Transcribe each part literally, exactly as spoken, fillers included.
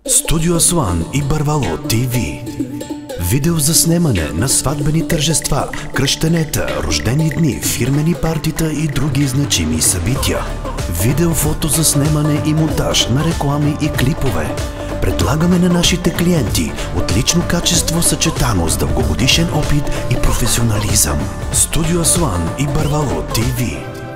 Студио Асуан и Барвало ТВ. Видео за снимане на сватбени тържества, кръщенета, рождени дни, фирмени партита и други значими събития. Видео, фото за снимане и монтаж на реклами и клипове. Предлагаме на нашите клиенти отлично качество, съчетано с дългогодишен опит и професионализъм. Студио Асуан и Барвало ТВ.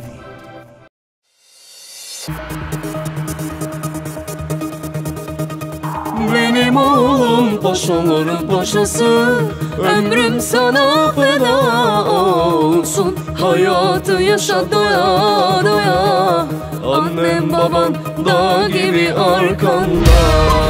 Benim oğlum paşaların paşası, ömrüm sana feda olsun. Hayatı yaşa doya doya, annem baban dağ gibi arkanda.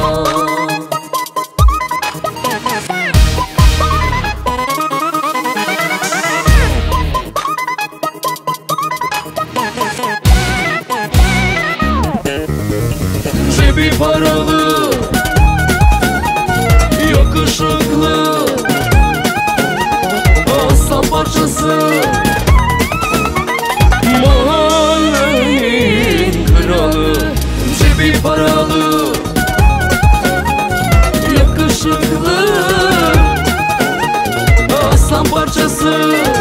Cebi paralı, yakışıklı, aslan parçası, mahallenin kralı. Cebi paralı, yakışıklı, aslan parçası,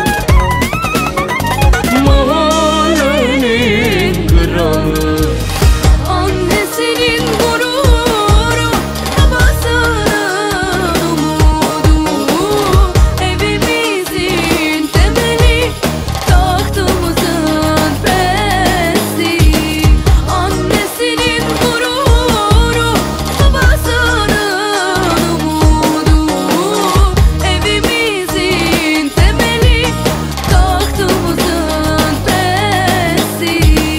mahallenin kralı. Annesinin gururu, babasının umudu, evimizin temeli, tahtımızın presi. Annesinin gururu, babasının umudu, evimizin temeli, tahtımızın presi.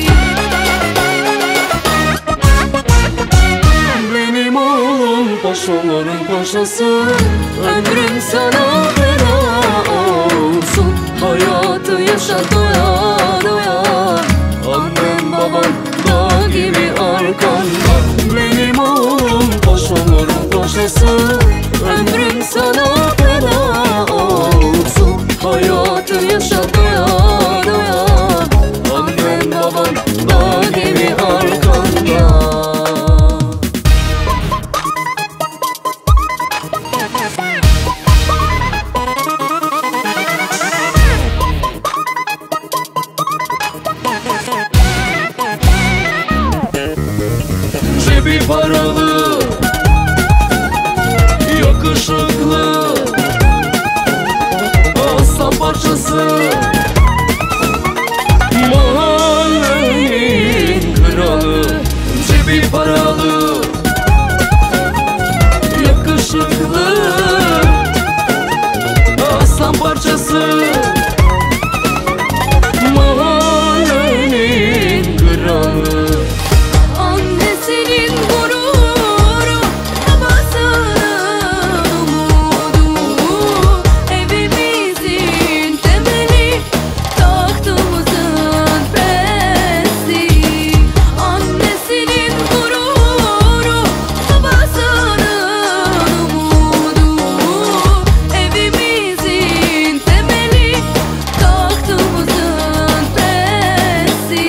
Benim oğlum paşaların paşası, ömrüm sana feda olsun. Hayatı yaşa doya doya, annem baban dağ gibi arkanda. Benim oğlum paşaların paşası, ömrüm sana feda olsun. Hayatı yaşa doya doya, annem baban dağ gibi arkanda. Cebi paralı, yakışıklı, aslan parçası, mahallenin kralı. Cebi paralı, yakışıklı, aslan parçası, mahallenin kralı. Annesinin gururu, babasının umudu, evimizin temeli, tahtımızın presi. Annesinin gururu, babasının umudu, evimizin temeli, tahtımızın presi.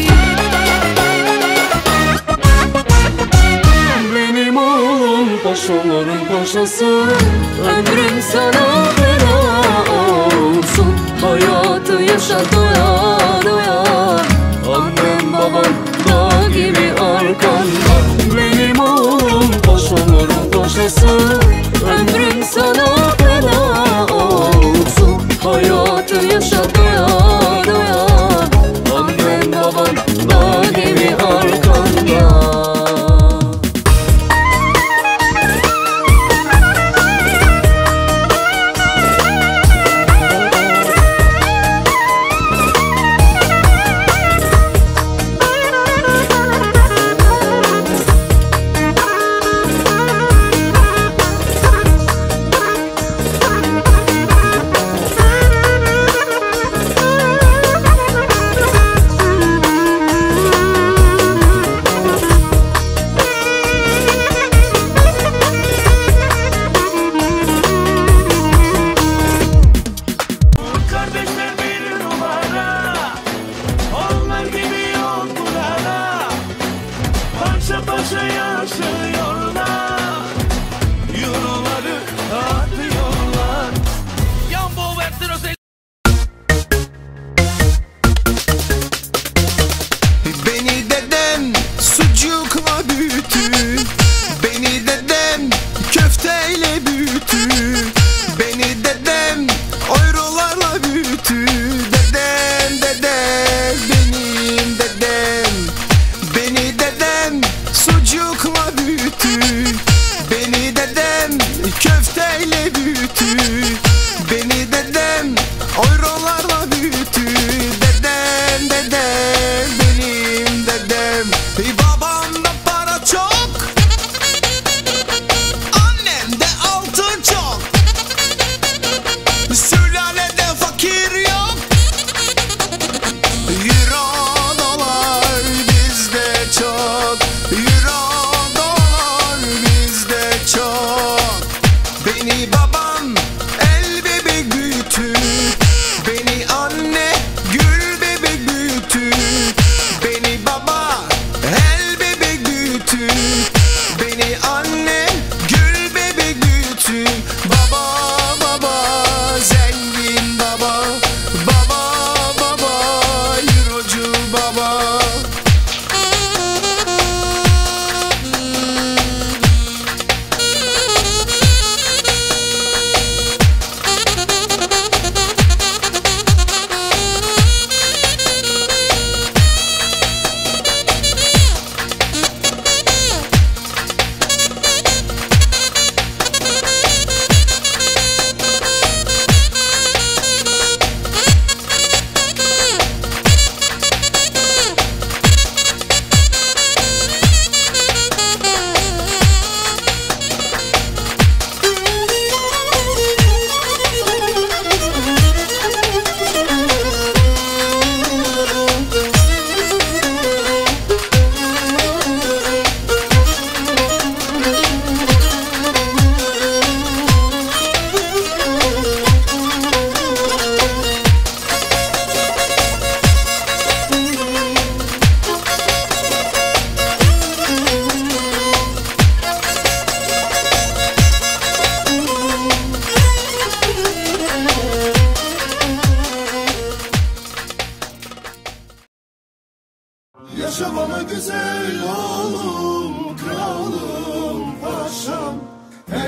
Benim oğlum paşaların paşası, ömrüm sana feda olsun. Hayatı yaşa doya doya, annem baban dağ gibi arkanda. Benim oğlum paşaların paşası, ömrüm sana feda olsun. Hayatı yaşa doya doya, annem baban dağ gibi arkanda.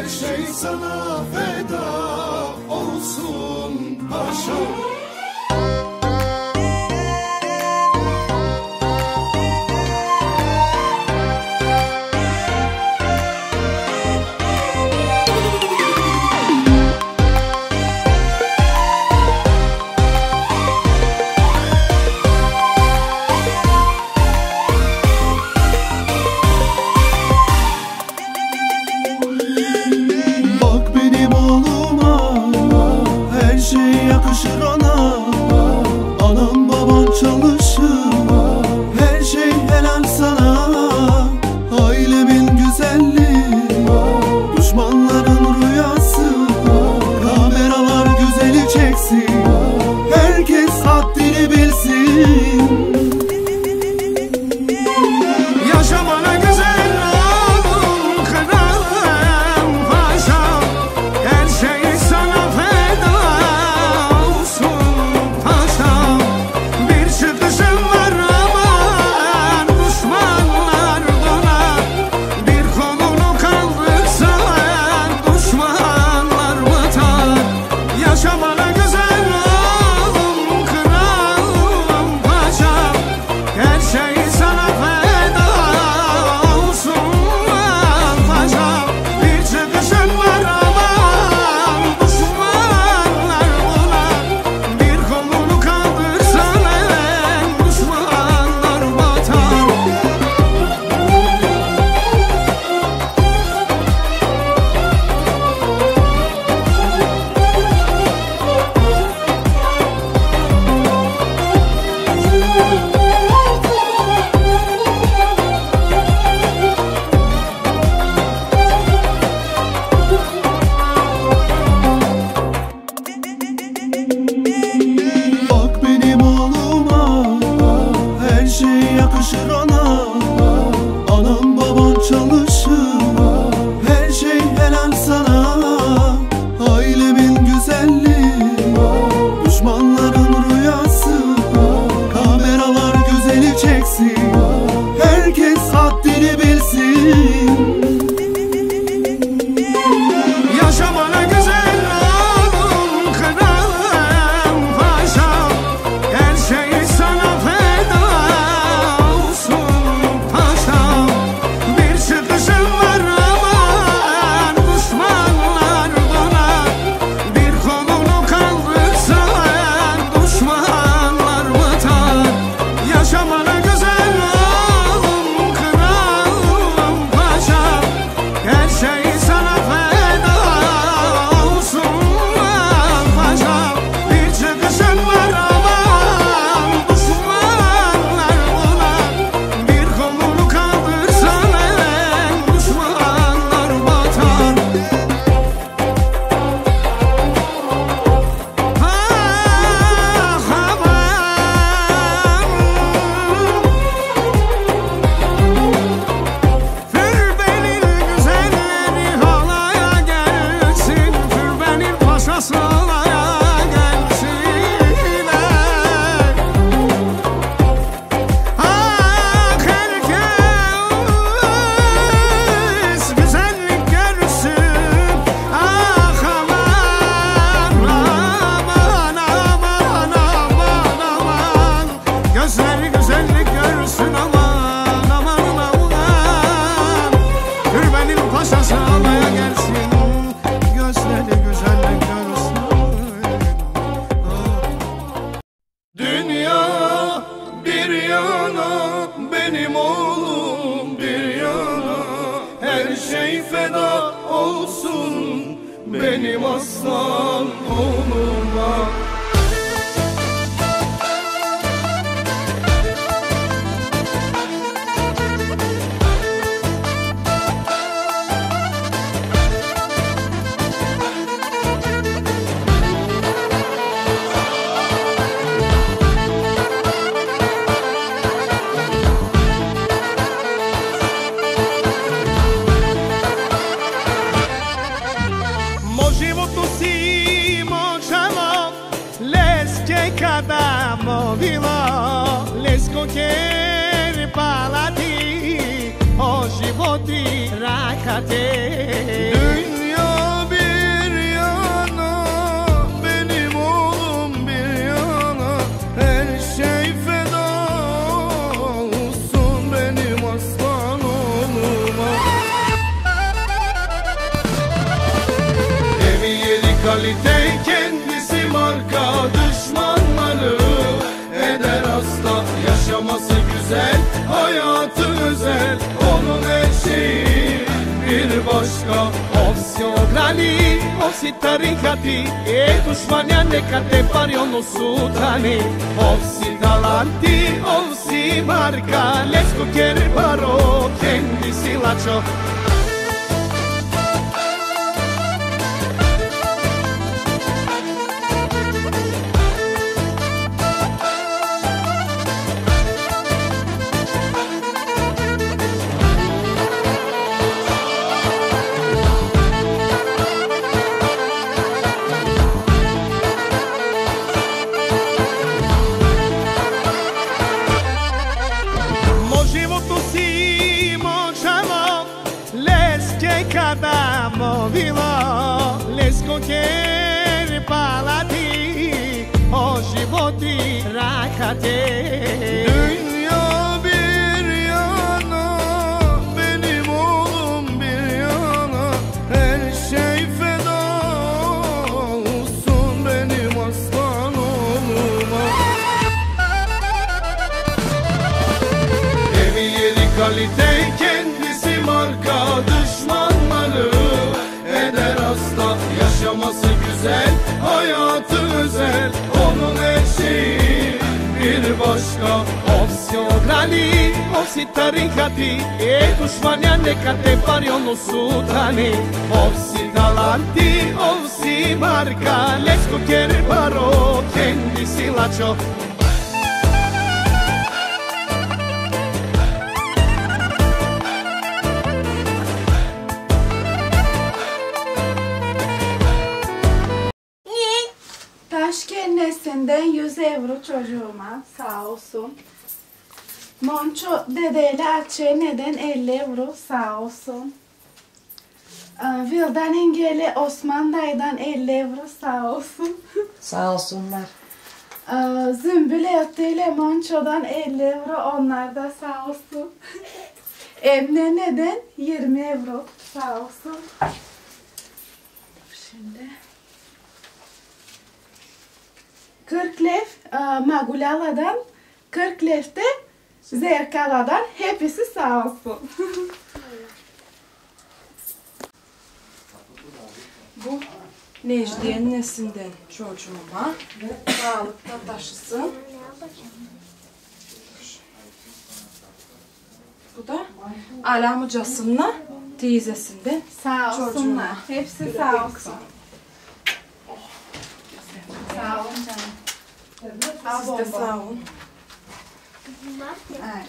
Her şey sana feda olsun paşam. Yakışır ona, anam baban çalışır, her şey helal sana. Ailemin güzelliği, düşmanların rüyası, kameralar güzeli çeksin, herkes haddini bilsin. Yaşa bana güzel oğlum kralım paşam, her şey sana feda. Yakışır ona, anam baban çalışır, her şey helal sana. Ailemin güzelliği, düşmanların rüyası, kameralar güzeli çeksin, herkes haddini bilsin. Yaşa bana güzel oğlum kralım paşam, her şey sana feda. Benim oğlum bir yana, her şey feda olsun benim aslan oğluma. Qualquer palati, o životi rakate. Dünya kalite, kendisi marka. Düşmanları eder hasta, yaşaması güzel, hayatı özel. Onun her şeyi bir başka. Ovsi ograni, ovsi tarikati, e düşmanya nekate pariono sutani. Ovsi talanti, ovsi marka, lesko kere paro, kendisi laço. Lesko kere palati, o životi rakate. Dünya bir yana, benim oğlum bir yana. Her şey feda olsun benim aslan oğluma. Evi yeri kalite, kendisi marka. Düşmanları eder hasta, yaşaması güzel, hayatı özel. Onun her şeyi bir başka. Ovsi ograni, ovsi tarikati, e düşmanya nekate pariono sutani. Ovsi talanti, ovsi marka, lesko kere paro, kendisi laço. Taşkennesinden yüz euro çocuğuma sağ olsun. Monço dedeyle açığı neden elli euro sağ olsun. Vildan İngeli Osman dayıdan elli euro sağ olsun. Sağ olsunlar. Zümbül ile Monço'dan elli euro onlar da sağ olsun. Emne neden yirmi euro sağ olsun. Şimdi kırk lef Magulala'dan, kırk lef de Zerkala'dan, hepsi sağ olsun. Bu Necdiye'nin nesinden çocuğuma sağlıkta taşısın. Bu da Alamıcasınla teyzesinden Sağ olsunlar. çocuğuma. Hepsi sağ olsun. Sağ olun canım. Siz de sağ olun. Evet.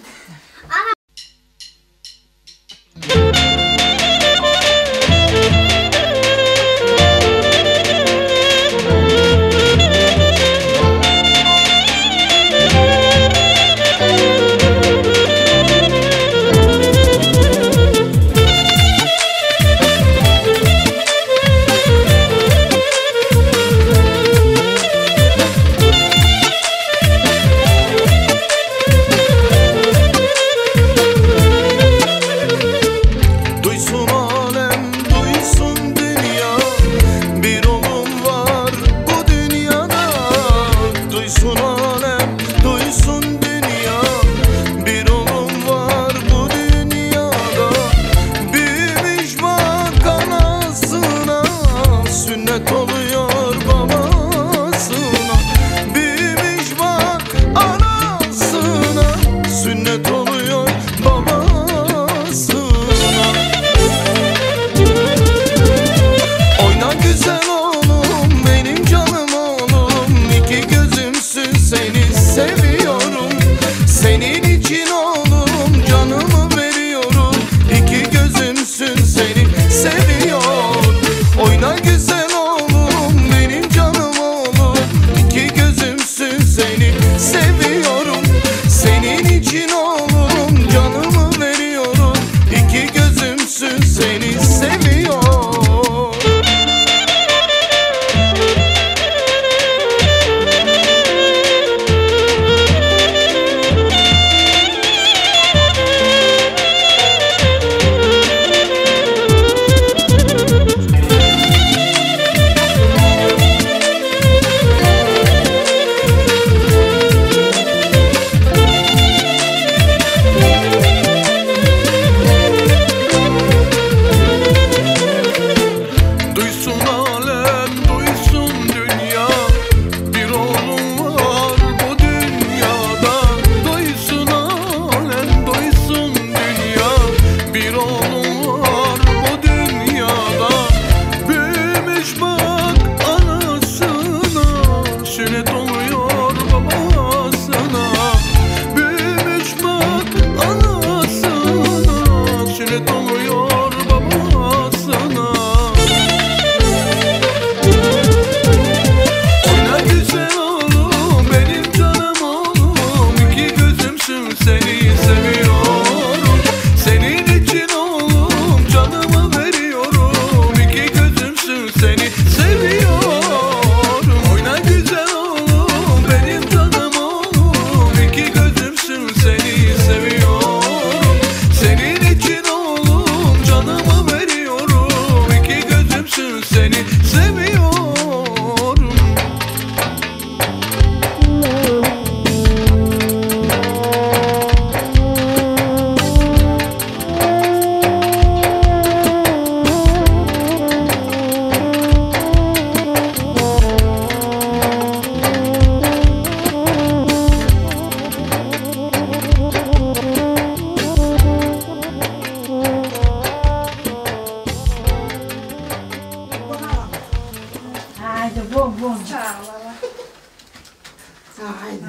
Hadi bol bol. Sağ ol baba. Haydi.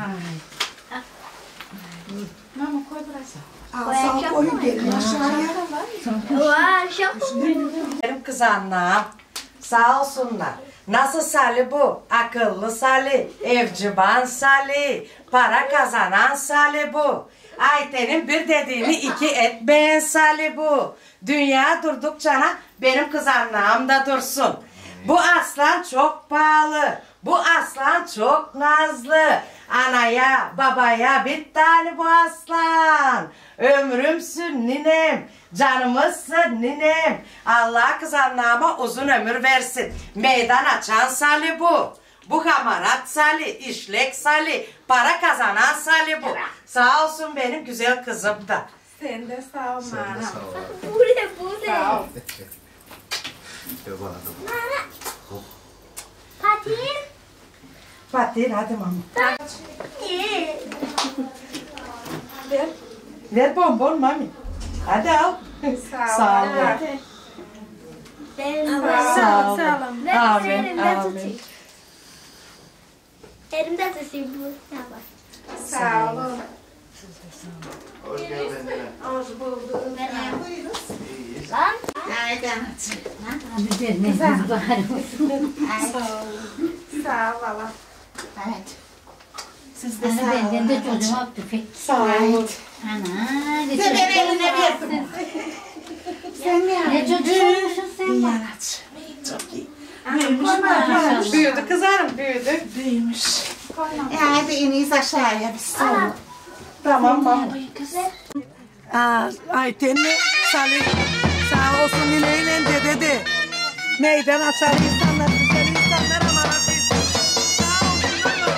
Mama koy burası. Al sağ koyun gelin aşağıya. Benim kızanlar sağ olsunlar. Nasıl Salih bu? Akıllı Salih, evciban Salih, para kazanan Salih bu. Ayten'in bir dediğini iki etmeyen Salih bu. Dünya durdukça benim kızanlığım da dursun. Bu aslan çok pahalı. Bu aslan çok nazlı. Anaya, babaya bir tane bu aslan. Ömrümsün ninem, canımızsın ninem. Allah kızanlığıma uzun ömür versin. Meydan açan Salih bu. Bu hamarat Salih, işlek Salih, para kazanan Salih bu. Sağ olsun benim güzel kızım da. Sen de sağ ol Mara. Bu ne bu ne? Sağ ol. Patin. Fatih hadi mama. Patin. Ver. Ver bonbon mami. Hadi al. Sağ ol. Sağ ol. Hadi. Sağ ol. Ben Amin, elimde amin. tutayım. Elimde tutayım bu. Ne var? Sağ olun. Hoş geldin. Hoş bulduk. Lan. Hadi vermeyin bari. Sağ ol. Sağ ol baba. Siz de sağ olun. Benden de çocuğuma tüfek. Sağ ol. Ana. Sen beni eline verdin. Sen ne Ne çocuğuymuşsun sen bak. Çok iyi. Büyümüş mü? Büyüdü kızarım büyüdü. Büyümüş. E hadi iniyiz aşağıya biz sonra. Tamam mama. Aa, Ayten'le Salih sağ olsun nineyle dede de meydan açar insanlar, güzel insanlar ama sağ olsun.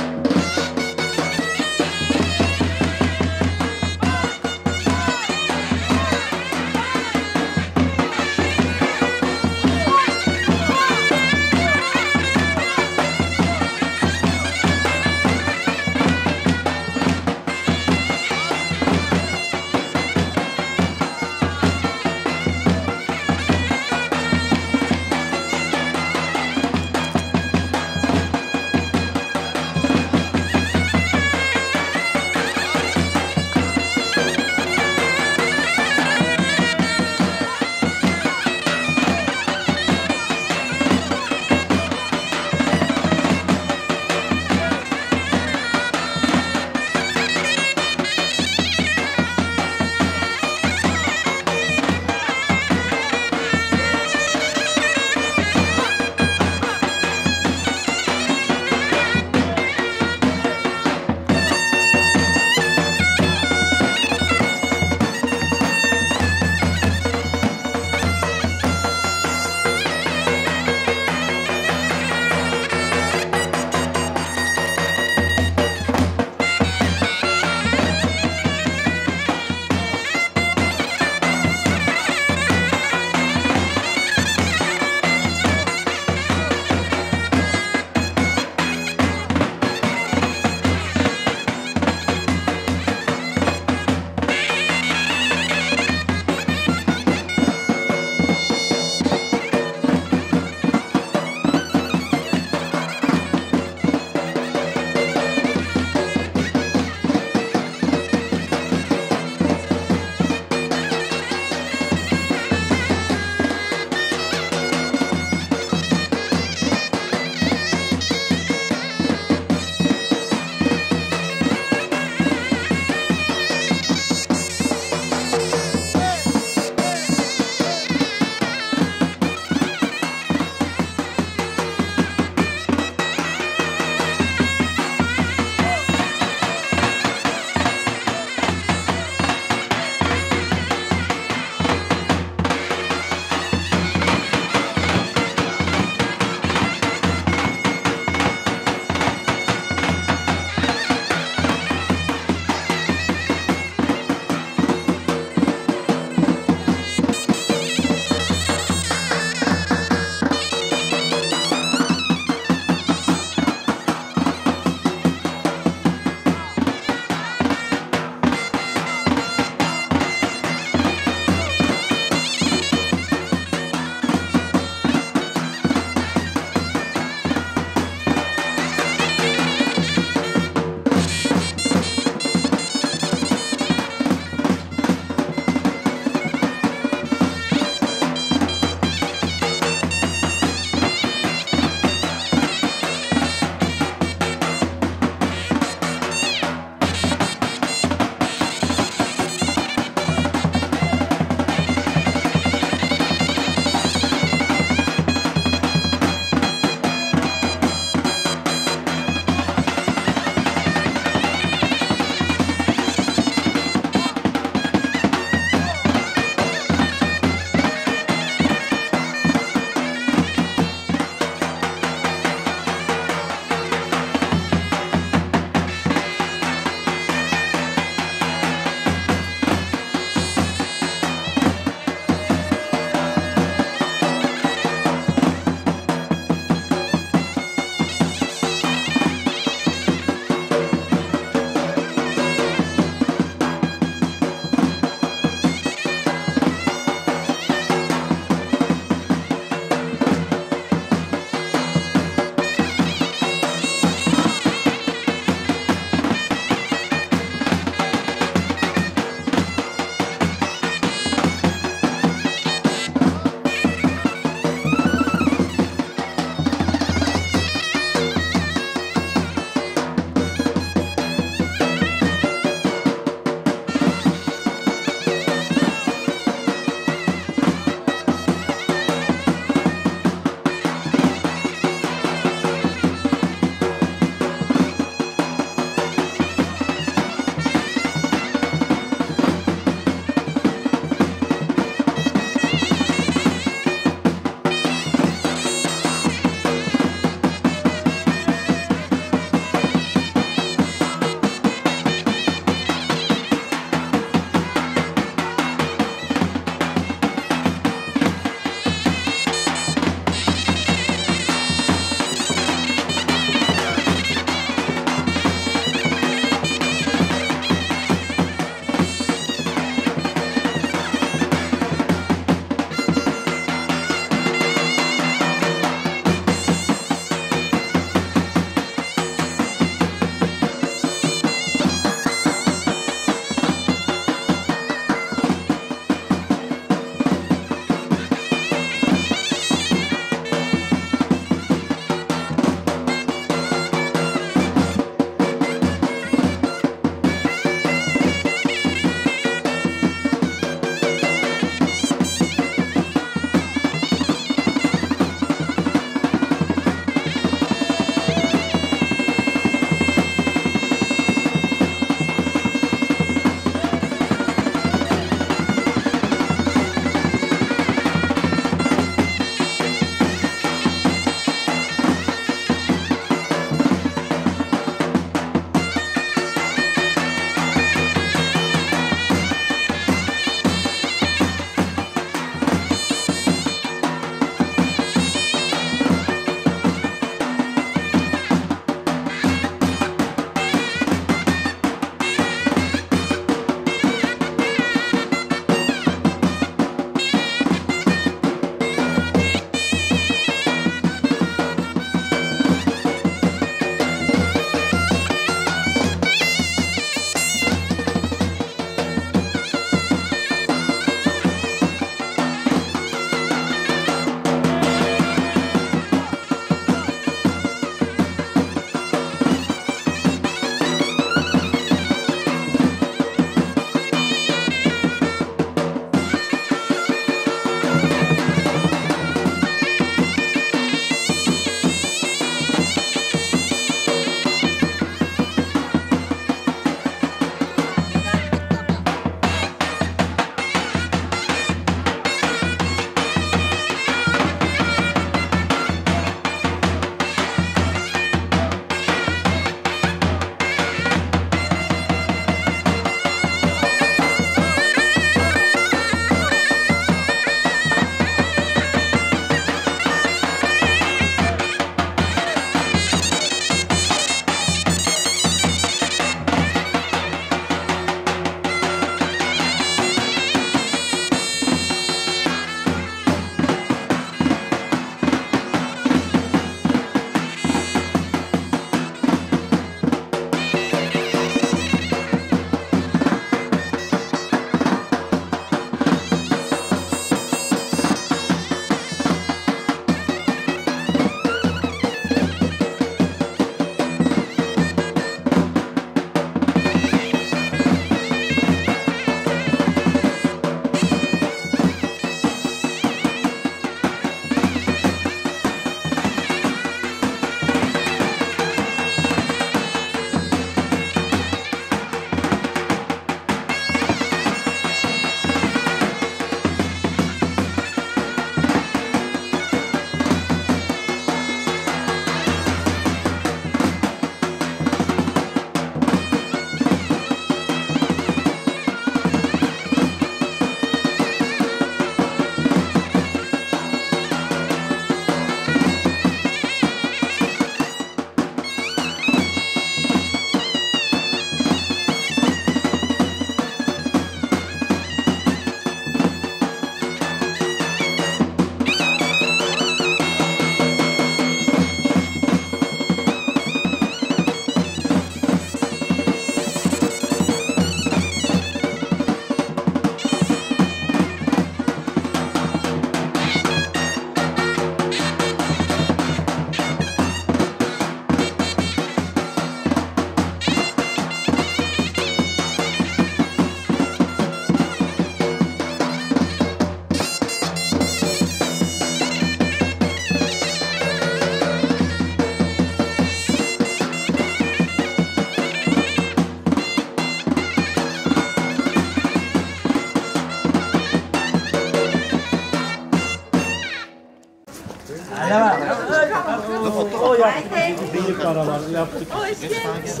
paralar yaptık. Hoş geldiniz.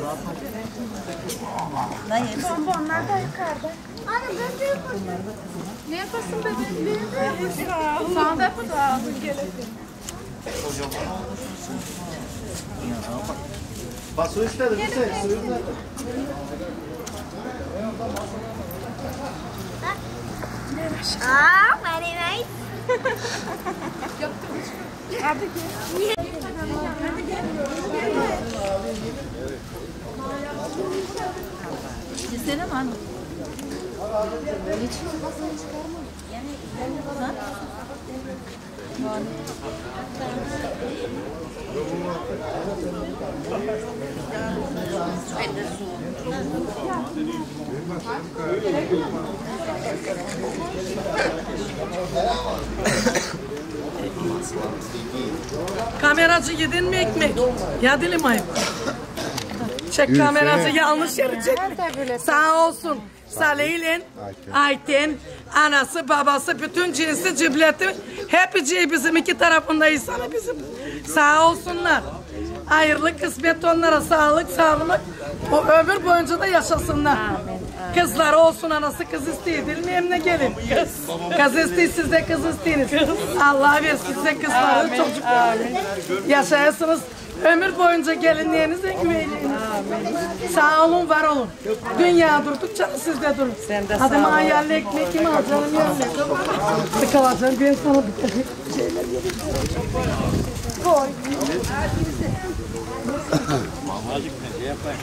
Bonbonlar da yukarıda. Anne ben de yapayım. Ne yapasın bebeğim? Sağ ol. Sağ ol. Sağ ol. Gelesin. Bak su istedim. Suyu istedim. Ah, very nice. Hadi gel. Hadi gel. Yesene mi hanım? Kameracı yedin mi ekmek? Ya dilim ayıp. Çek kameracı yanlış yere çekme. Sağ olsun. Salih'in, Ayten, anası, babası, bütün cinsi, cibleti, hepsi bizim iki tarafındayız sana bizim. Sağ olsunlar. Hayırlı kısmet onlara, sağlık, sağlık. O ömür boyunca da yaşasınlar. Kızlar olsun, anası kız isteyi değil mi Emine gelin? Kız. Kız isteyi, siz de kız isteyiniz. Allah versin size kızları, çocukları. Yaşayasınız. Ömür boyunca gelinliğinizle güveyleyin. Sağ olun, var olun. Dünya durdukça siz de durun. Hadi mayalli ekmek kim alacağım yerine. Sıkılacağım, ben sana bir şeyler vereyim. Koy. Mamacık ne şey yapayım?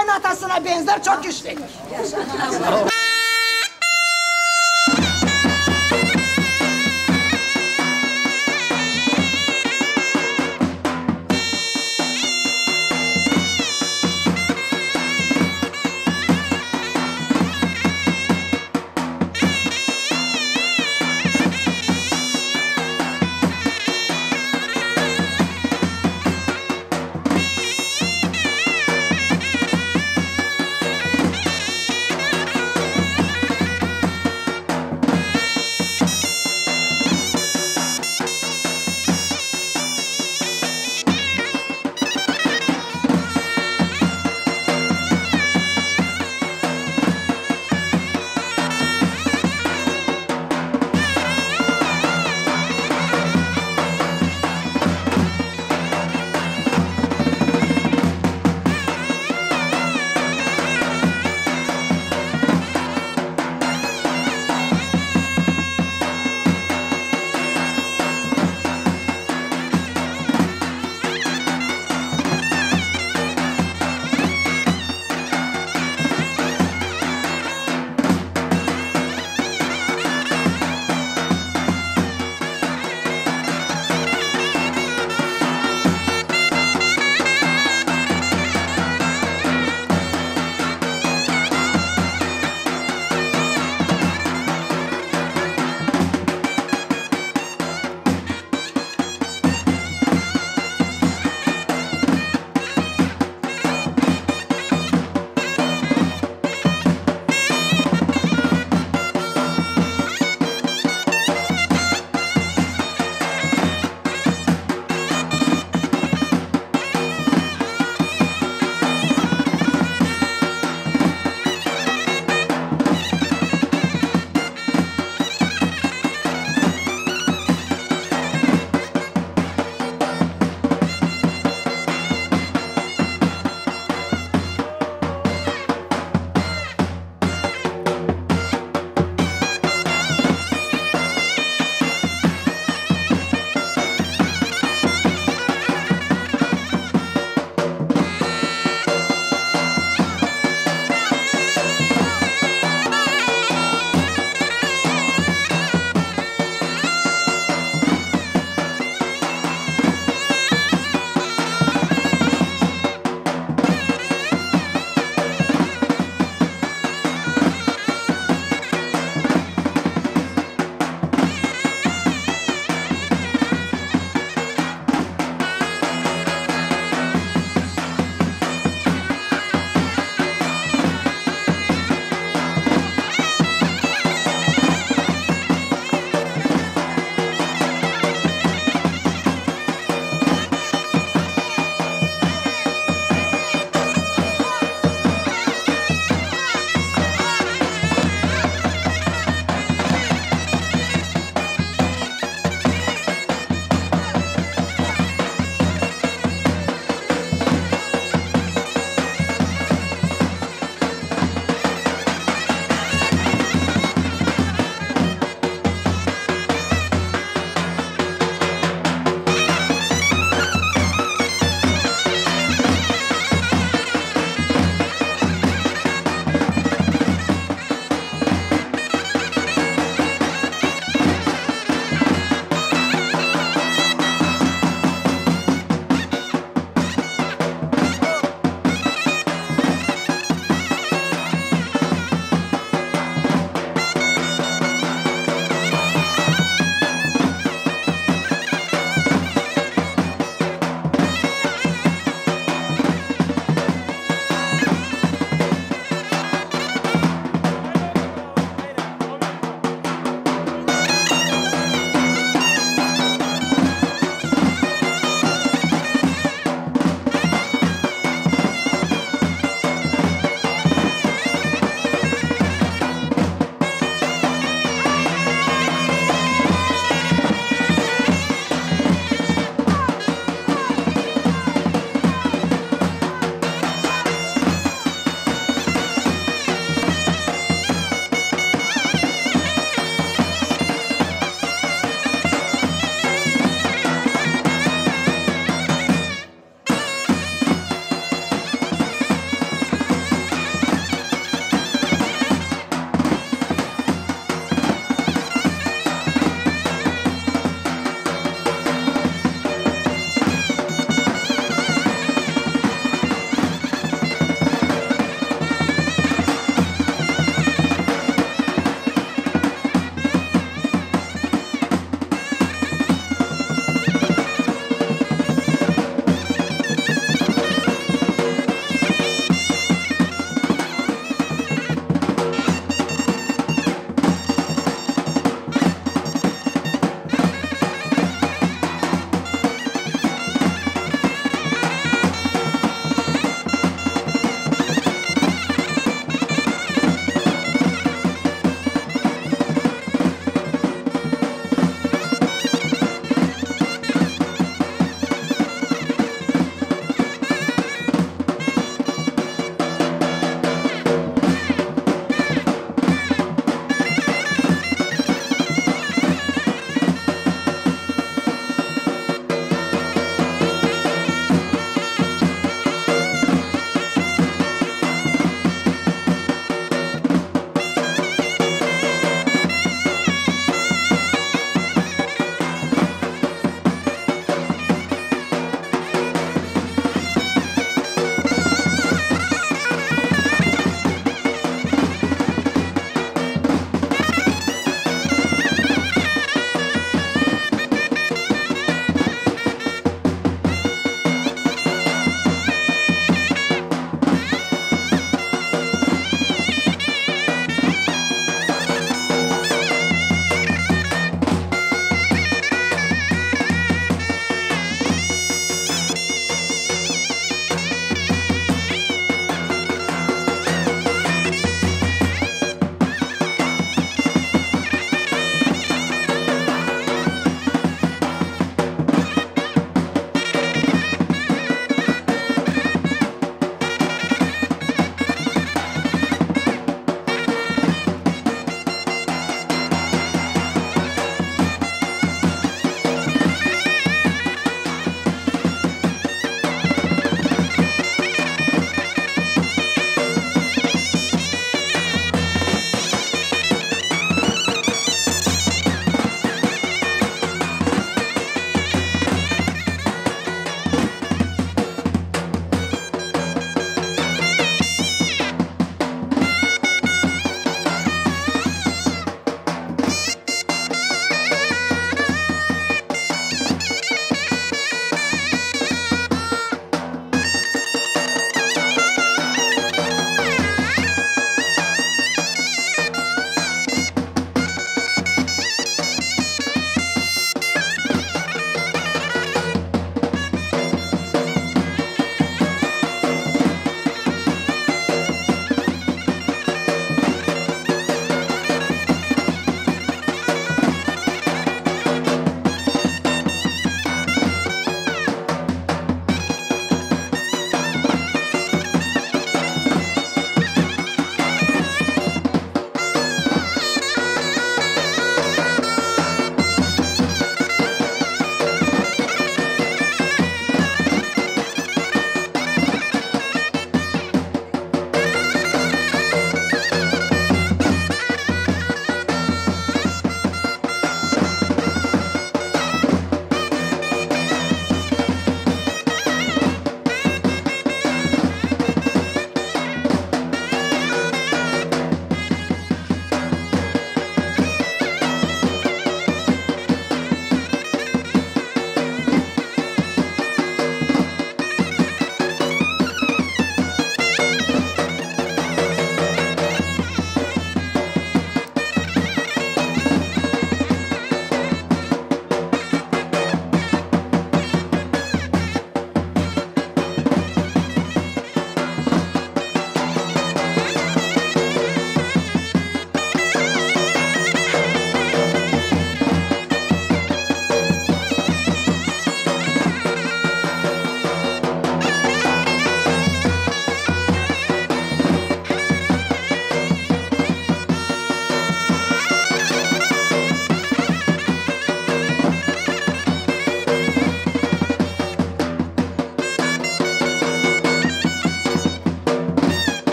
kaynatasına benzer çok güçlü.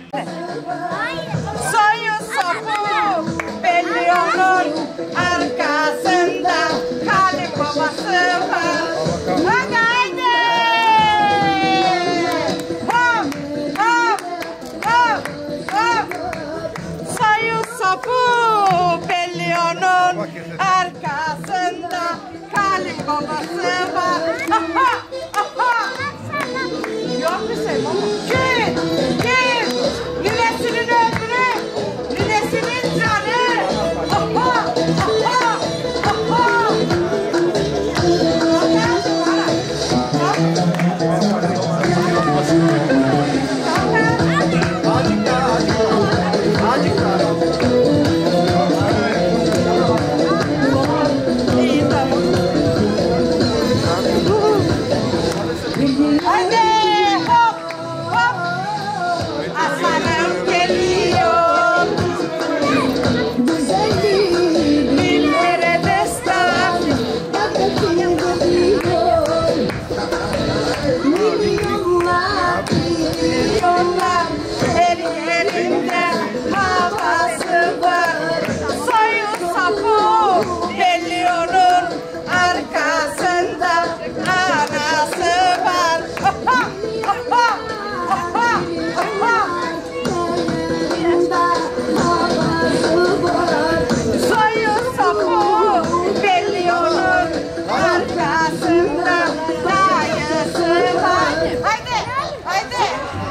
Soyu sopu belli onun arkasında Halim babası var. Hadi haydi. Hop hop hop hop. Soyu sopu belli onun arkasında Halim babası var. Aha aha. Yok bir şey baba. Kim? Kim? Ninesinin ömrü, ninesinin canı. Aha, aha, aha. Azıcık daha, azıcık daha. İyi tamam. Hadi hop hop. Aslanım geliyor. Dillere destan. Milyonlar her yerinde havası var. Soyu sapı belli onun arkasında anası var. Aha, aha, aha, aha. Soyu sapı belli onun arkasında dayısı var. Haydi, haydi.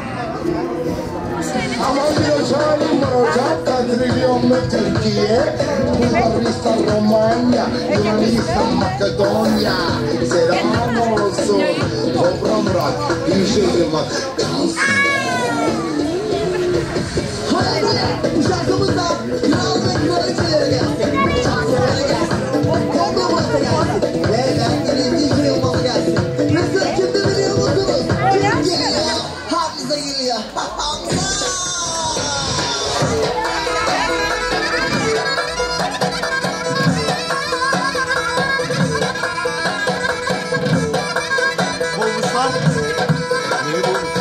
Aman bir halim var hocam, trilyonlu Türkiye, Bulgaristan, Romanya, Yunanistan, Makedonya. Selam olsun, Kobra Murat, bir şehir bak. Haydi bu şarkımızda kral ve kraliçelere gelsin. Şarkılara gelsin. Kobra Murat'a gelsin. Ve ben gelin D J Yılmaz'a gelsin. Nasıl kimde biliyor musunuz? Kim geliyor? Hamza geliyor. Hamza! Olmuş lan. Nereye olmuş?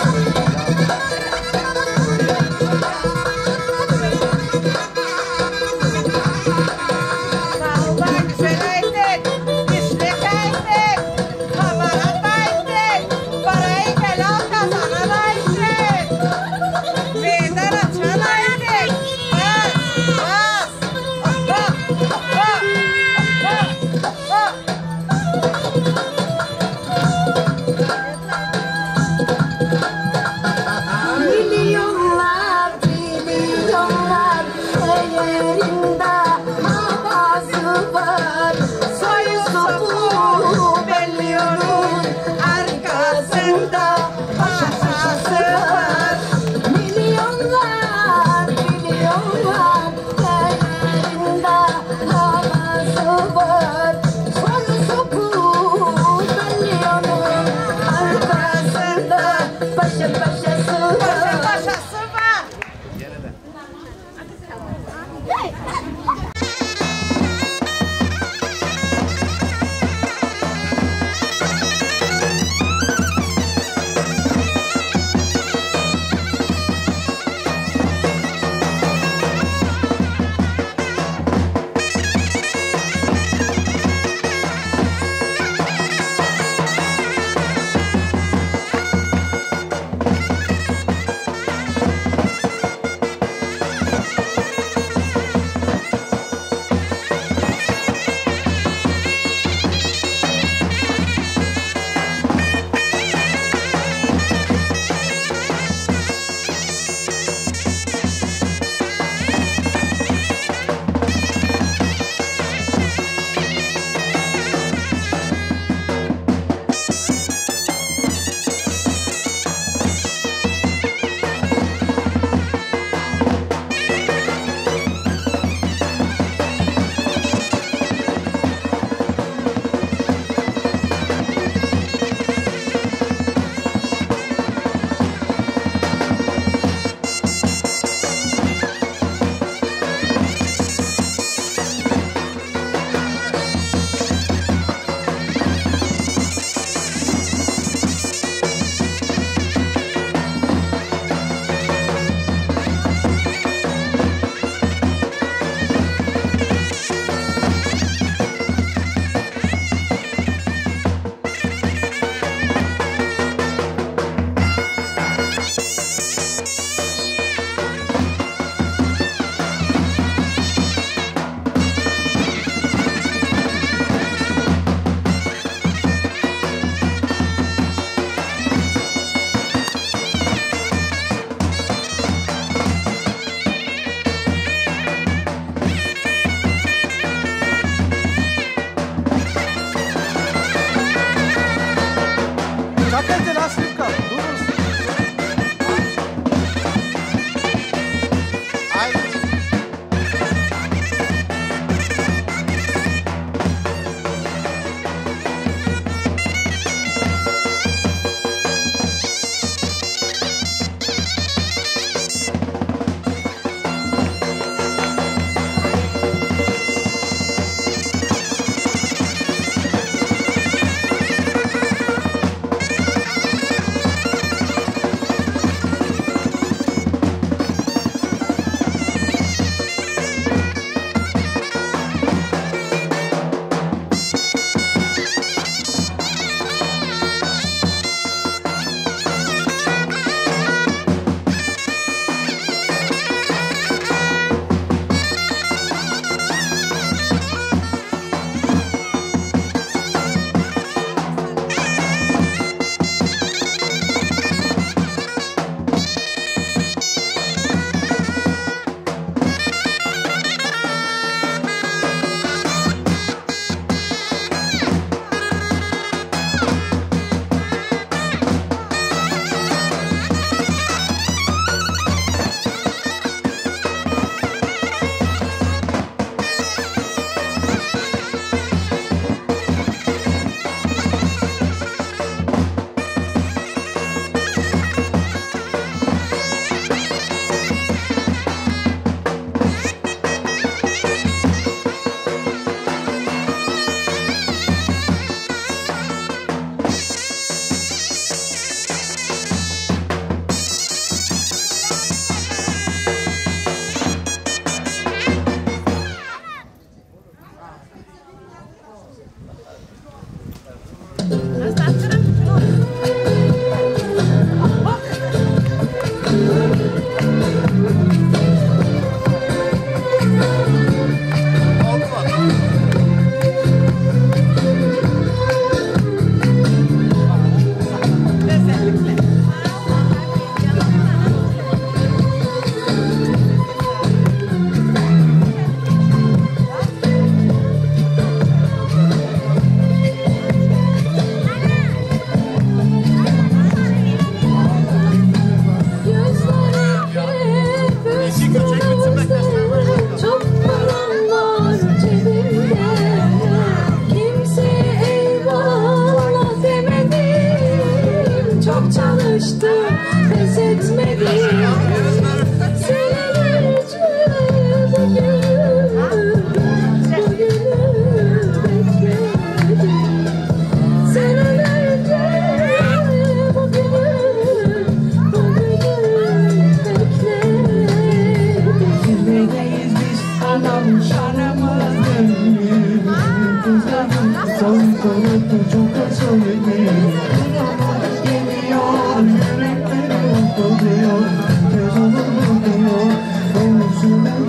Milyonlar, milyonlar ellerinde havası var. Soyu sopu belli onun arkasında paşası var. Milyonlar, milyonlar ellerinde havası var. Soyu sopu belli onun arkasında paşa paşası var.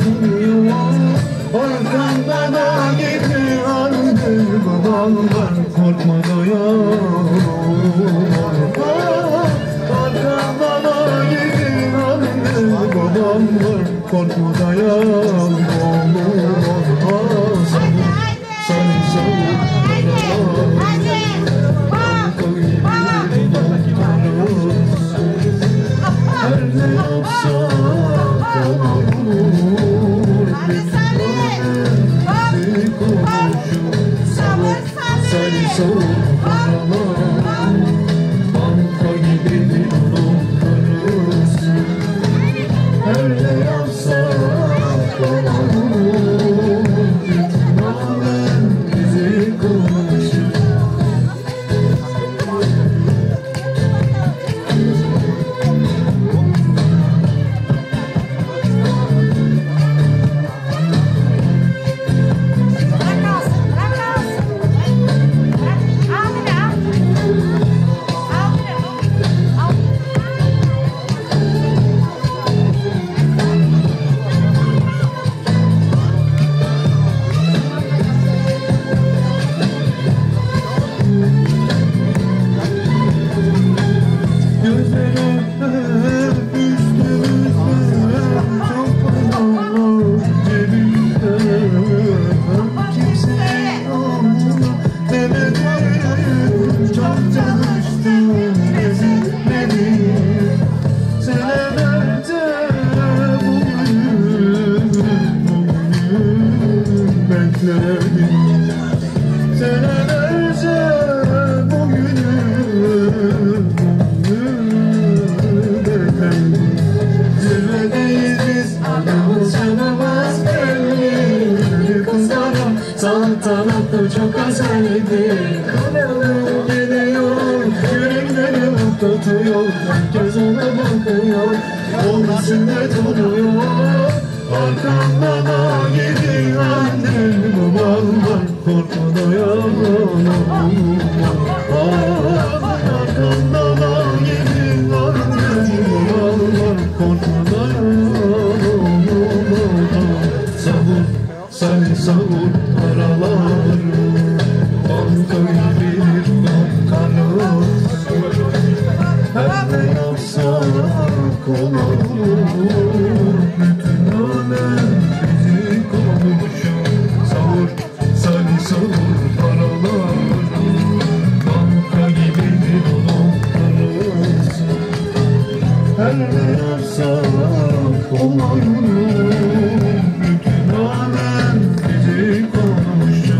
Arkanda da gitti anne babam var, korkma dayan. Arkanda da gitti anne babam var, korkma dayan. Sen savur her ne yapsak olur. Seni konuşur Seni savur paralar, banka gibi dokarız. Her ne yapsak olur. Gitmeden bizi konuşur. Saltanatı çok özeldi. Kanalı geliyor, yürekleri tutuyor. Herkes ona bakıyor, onun üstünde duruyor. Arkanda da gidiyor annem babam var, korkma dayan. Arkanda da gidiyor annem babam var, korkma dayan. Savur, sen savur paralar, banka gibi bakarız. Her ne yapsak olur. Bütün alem bizi konuşur. Savur, sen savur paralar, banka gibi bakarız. Her ne yapsak olur. Bütün alem bizi konuşur.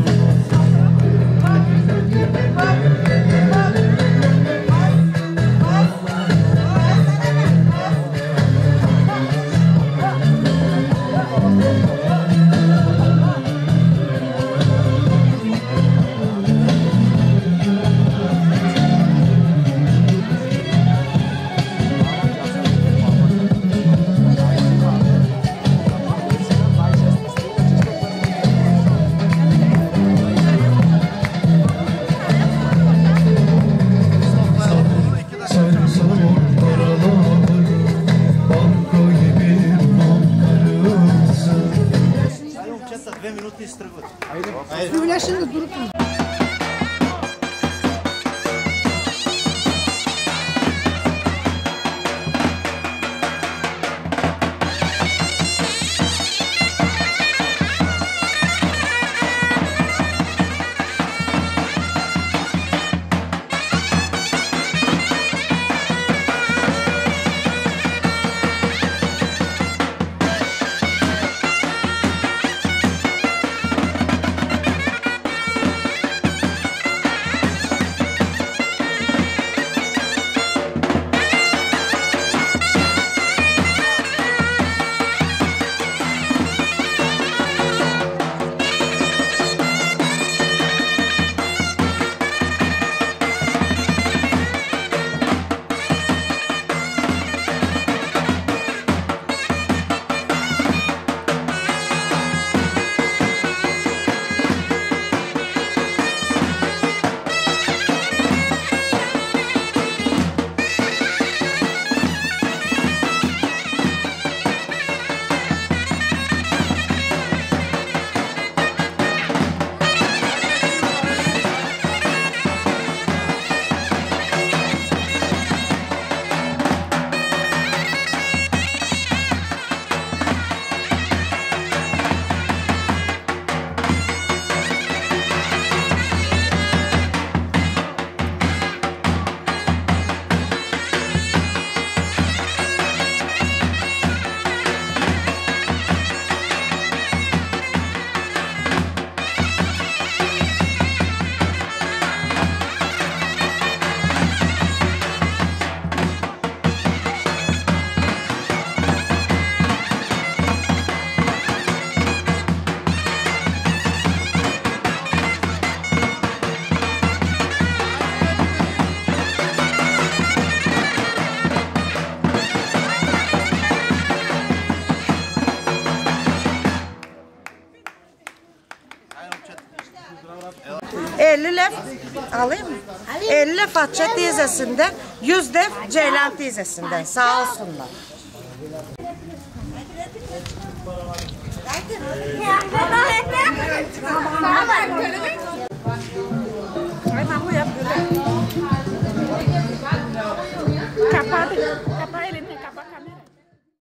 Две минути и стръгват. Юля ще да друг. elli lef alayım mı? elli lef Hatice teyzesinden, yüz lef Ceylan teyzesinden. Sağ olsunlar.